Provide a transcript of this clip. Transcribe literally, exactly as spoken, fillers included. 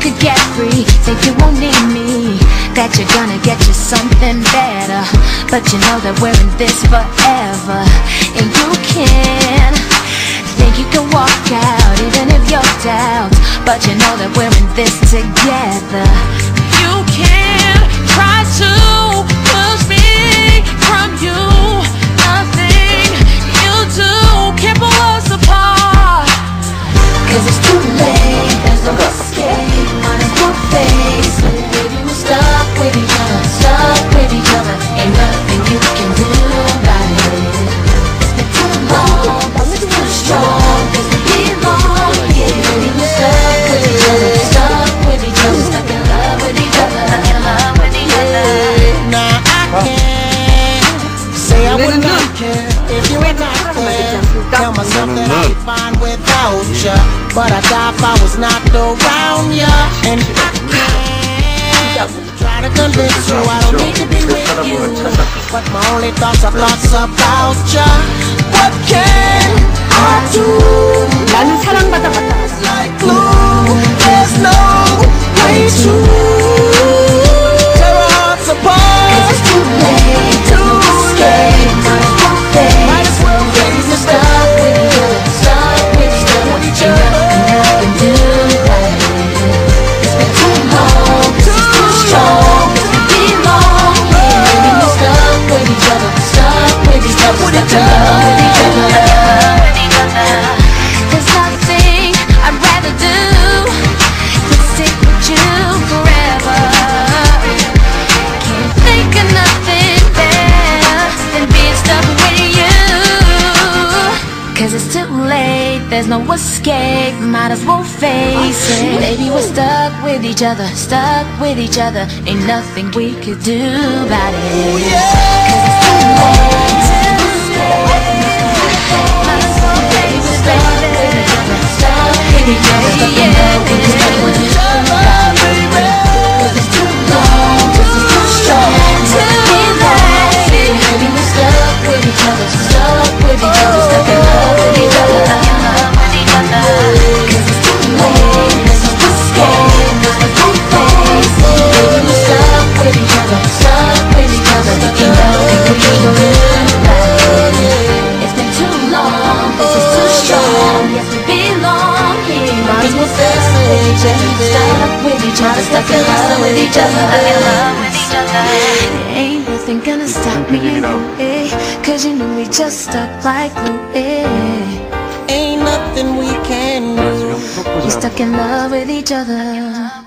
could get free, think you won't need me, that you're gonna get you something better. But you know that we're in this forever, and you can think you can walk out even if you're down, but you know that we're in this together. You can try to push me from you, nothing you do can pull us apart. Cause it's too late, there's no escape, might as well face it. Baby, we're stuck with each other, stuck with each other, ain't nothing you can do about it. It's been too long, this is too strong, cause we belong, yeah. Baby, we're stuck with each other, stuck with each other, stuck in love with each other, stuck in love with each other. Now I can't say I would not care if you were not there. Tell myself that I'd be fine without ya, but I die if I was not around ya. And I can't try to convince you I don't need to be with you, but my only thoughts are thoughts about ya. What can I do? 나는 사랑받아봤다. Like glue, there's no way to tear our hearts apart. Cause it's too late, too escape, might as well face it. We're stuck with each other, stuck with each other, ain't nothing I can do about it. It's been too long, this is too strong, cause we belong, yeah. Baby, we're stuck with each other, stuck with each other, stuck in love with each other. There's nothing I'd rather do than stick with you forever. Can't think of nothing better than being stuck with you. Cause it's too late, there's no escape, might as well face it. Baby, we're stuck with each other, stuck with each other, ain't nothing we could do about it. Cause it's too late, too escape, might as well face it. Stuck with each other, stuck with each other, stuck in love with each other, baby. Cause it's too long, this is too strong, too late. Baby, we're stuck with each other, stuck with each other, stuck in love with each other, stuck in love with each other. Cause it's too late, there's no escape, there's no face it. Baby, we're stuck with each other, stuck with each other, stuck in love with each other. It's been too long, this is too strong, yes we belong here. Might as well face it, stuck with each other, stuck in love with each other, stuck in love with each other. There ain't nothing gonna stop me and you, eh? Cause you know we just stuck like glue, eh? Ain't nothing we can do. We're stuck in love with each other.